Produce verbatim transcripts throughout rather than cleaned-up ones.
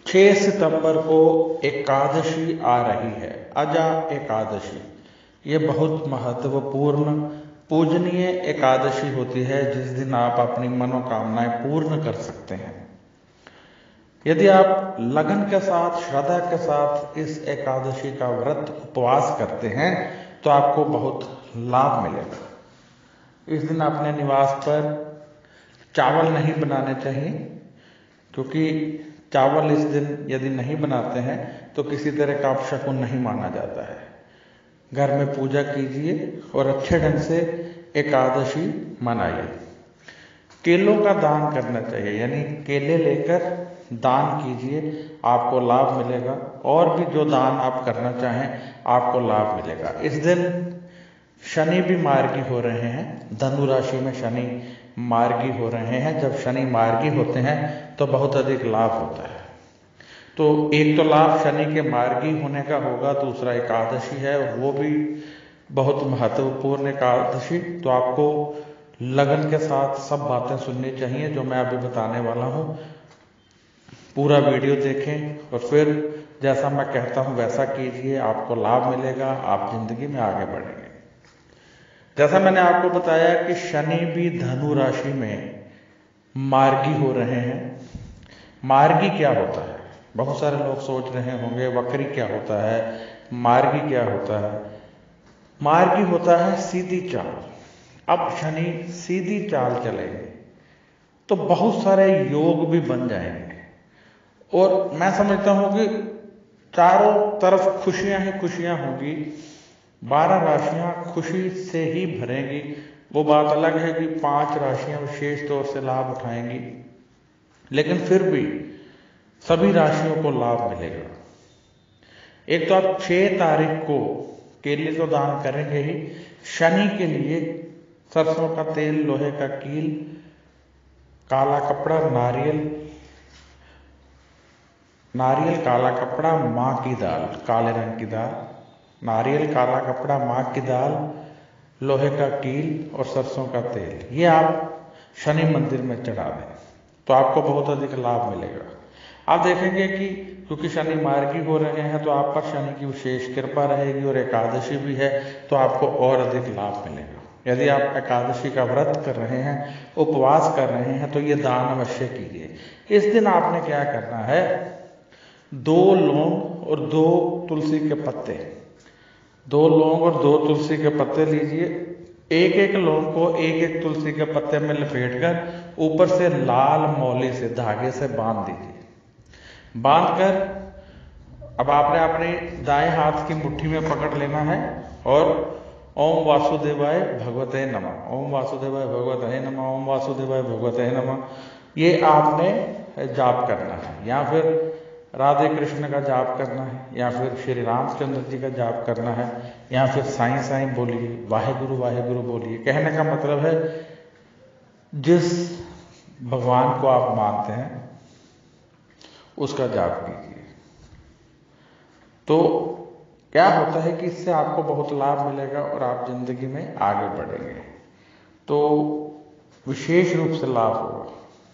छह सितंबर को एकादशी आ रही है, अजा एकादशी। ये बहुत महत्वपूर्ण पूजनीय एकादशी होती है जिस दिन आप अपनी मनोकामनाएं पूर्ण कर सकते हैं। यदि आप लगन के साथ, श्रद्धा के साथ इस एकादशी का व्रत उपवास करते हैं तो आपको बहुत लाभ मिलेगा। इस दिन अपने निवास पर चावल नहीं बनाने चाहिए, क्योंकि चावल इस दिन यदि नहीं बनाते हैं तो किसी तरह का अपशकुन नहीं माना जाता है। घर में पूजा कीजिए और अच्छे ढंग से एकादशी मनाइए। केलों का दान करना चाहिए, यानी केले लेकर दान कीजिए, आपको लाभ मिलेगा। और भी जो दान आप करना चाहें आपको लाभ मिलेगा। इस दिन शनि भी मार्गी हो रहे हैं, धनु राशि में शनि मार्गी हो रहे हैं। जब शनि मार्गी होते हैं तो बहुत अधिक लाभ होता है। तो एक तो लाभ शनि के मार्गी होने का होगा, दूसरा एकादशी है और वो भी बहुत महत्वपूर्ण एकादशी। तो आपको लगन के साथ सब बातें सुननी चाहिए जो मैं अभी बताने वाला हूँ। पूरा वीडियो देखें और फिर जैसा मैं कहता हूँ वैसा कीजिए, आपको लाभ मिलेगा, आप जिंदगी में आगे बढ़ेंगे। जैसा मैंने आपको बताया कि शनि भी धनु राशि में मार्गी हो रहे हैं। मार्गी क्या होता है? बहुत सारे लोग सोच रहे होंगे वक्री क्या होता है, मार्गी क्या होता है। मार्गी होता है सीधी चाल। अब शनि सीधी चाल चलेंगे तो बहुत सारे योग भी बन जाएंगे और मैं समझता हूं कि चारों तरफ खुशियां ही खुशियां होंगी। बारह राशियां खुशी से ही भरेंगी। वो बात अलग है कि पांच राशियां विशेष तौर से लाभ उठाएंगी, लेकिन फिर भी सभी राशियों को लाभ मिलेगा। एक तो आप छह तारीख को केले तो दान करेंगे ही। शनि के लिए सरसों का तेल, लोहे का कील, काला कपड़ा, नारियल नारियल काला कपड़ा, माँ की दाल, काले रंग की दाल, नारियल काला कपड़ा, माँ की दाल, लोहे का कील और सरसों का तेल, ये आप शनि मंदिर में चढ़ा दें तो आपको बहुत अधिक लाभ मिलेगा। आप देखेंगे कि क्योंकि शनि मार्गी हो रहे हैं तो आप पर शनि की विशेष कृपा रहेगी और एकादशी भी है तो आपको और अधिक लाभ मिलेगा। यदि आप एकादशी का व्रत कर रहे हैं, उपवास कर रहे हैं तो ये दान अवश्य कीजिए। इस दिन आपने क्या करना है, दो लौंग और दो तुलसी के पत्ते, दो लौंग और दो तुलसी के पत्ते लीजिए। एक एक लौंग को एक एक तुलसी के पत्ते में लपेटकर ऊपर से लाल मौली से धागे से बांध दीजिए। बांधकर अब आपने अपने दाएं हाथ की मुट्ठी में पकड़ लेना है और ओम वासुदेवाय भगवते नमः, ओम वासुदेवाय भगवते नमः, ओम वासुदेवाय भगवते नमः, ये आपने जाप करना है। या फिर राधे कृष्ण का जाप करना है, या फिर श्री रामचंद्र जी का जाप करना है, या फिर साईं साईं बोलिए, वाहेगुरु वाहेगुरु बोलिए। कहने का मतलब है जिस भगवान को आप मानते हैं उसका जाप कीजिए। तो क्या होता है कि इससे आपको बहुत लाभ मिलेगा और आप जिंदगी में आगे बढ़ेंगे। तो विशेष रूप से लाभ होगा।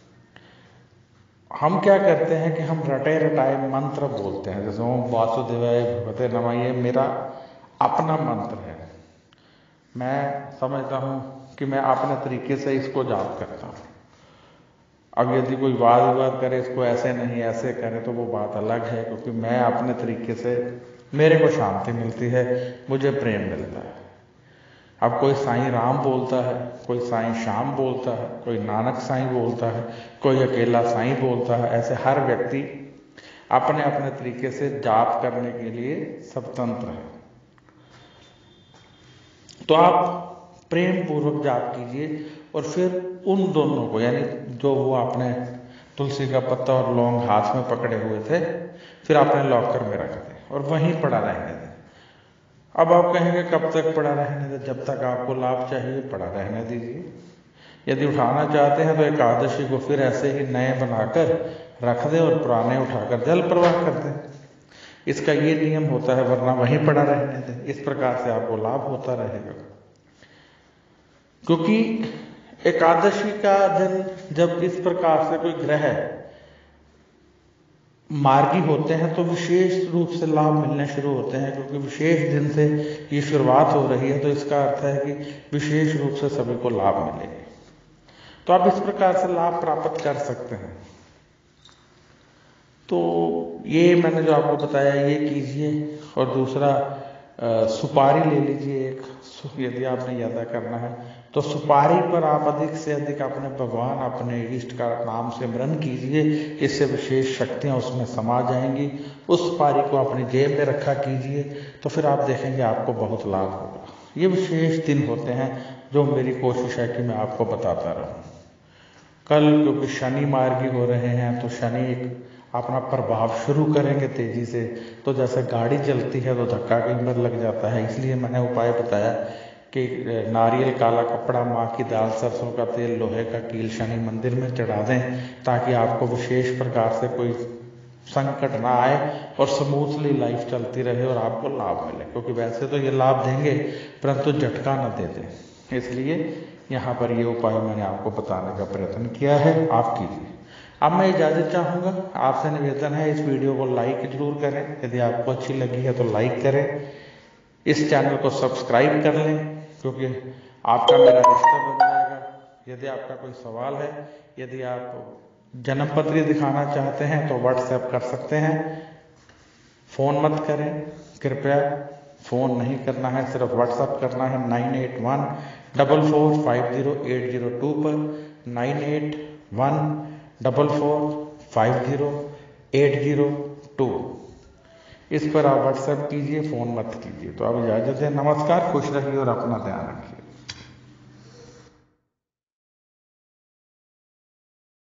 हम क्या करते हैं कि हम रटे रटाए मंत्र बोलते हैं, जैसे ओम वासुदेवाय भगवते नमः, ये मेरा अपना मंत्र है। मैं समझता हूँ कि मैं अपने तरीके से इसको जाप करता हूँ। अब यदि कोई वाद विवाद करे, इसको ऐसे नहीं ऐसे करे, तो वो बात अलग है, क्योंकि मैं अपने तरीके से, मेरे को शांति मिलती है, मुझे प्रेम मिलता है। अब कोई साईं राम बोलता है, कोई साईं श्याम बोलता है, कोई नानक साईं बोलता है, कोई अकेला साईं बोलता है। ऐसे हर व्यक्ति अपने अपने तरीके से जाप करने के लिए स्वतंत्र है। तो आप प्रेम पूर्वक जाप कीजिए और फिर उन दोनों को, यानी जो वो आपने तुलसी का पत्ता और लौंग हाथ में पकड़े हुए थे, फिर आपने लॉकर में रख दें और वहीं पड़ा रहने दें। अब आप कहेंगे कब तक पड़ा रहने दें? जब तक आपको लाभ चाहिए पड़ा रहने दीजिए। यदि उठाना चाहते हैं तो एकादशी को फिर ऐसे ही नए बनाकर रख दें और पुराने उठाकर जल प्रवाह कर दें। इसका ये नियम होता है, वरना वहीं पड़ा रहने दें। इस प्रकार से आपको लाभ होता रहेगा। क्योंकि एकादशी का दिन जब इस प्रकार से कोई ग्रह मार्गी होते हैं तो विशेष रूप से लाभ मिलने शुरू होते हैं, क्योंकि विशेष दिन से ये शुरुआत हो रही है, तो इसका अर्थ है कि विशेष रूप से सभी को लाभ मिलेगा। तो आप इस प्रकार से लाभ प्राप्त कर सकते हैं। तो ये मैंने जो आपको बताया ये कीजिए। और दूसरा आ, सुपारी ले लीजिए एक, यदि आपने यादा करना है तो सुपारी पर आप अधिक से अधिक अपने भगवान, अपने इष्ट का नाम सिमरन कीजिए, इससे विशेष शक्तियाँ उसमें समा जाएंगी। उस सुपारी को अपनी जेब में रखा कीजिए, तो फिर आप देखेंगे आपको बहुत लाभ होगा। ये विशेष दिन होते हैं जो मेरी कोशिश है कि मैं आपको बताता रहूं। कल क्योंकि शनि मार्गी हो रहे हैं, तो शनि एक अपना प्रभाव शुरू करेंगे तेजी से, तो जैसे गाड़ी चलती है तो धक्का कई बार लग जाता है। इसलिए मैंने उपाय बताया कि नारियल काला कपड़ा, माँ की दाल, सरसों का तेल, लोहे का कील शनि मंदिर में चढ़ा दें, ताकि आपको विशेष प्रकार से कोई संकट ना आए और स्मूथली लाइफ चलती रहे और आपको लाभ मिले। क्योंकि वैसे तो ये लाभ देंगे परंतु झटका न दे दें, इसलिए यहाँ पर ये उपाय मैंने आपको बताने का प्रयत्न किया है, आप कीजिए। अब मैं इजाज़त चाहूँगा, आपसे निवेदन है इस वीडियो को लाइक जरूर करें, यदि आपको अच्छी लगी है तो लाइक करें, इस चैनल को सब्सक्राइब कर लें, क्योंकि आपका मेरा रिश्ता बन जाएगा। यदि आपका कोई सवाल है, यदि आप जन्म पत्री दिखाना चाहते हैं तो व्हाट्सएप कर सकते हैं। फ़ोन मत करें, कृपया फ़ोन नहीं करना है, सिर्फ व्हाट्सएप करना है nine eight one double four five zero eight zero two पर, nine eight one double four five zero eight zero two. इस पर आप व्हाट्सएप कीजिए, फ़ोन मत कीजिए। तो आप इजाज़त दें, नमस्कार, खुश रहिए और अपना ध्यान रखिए।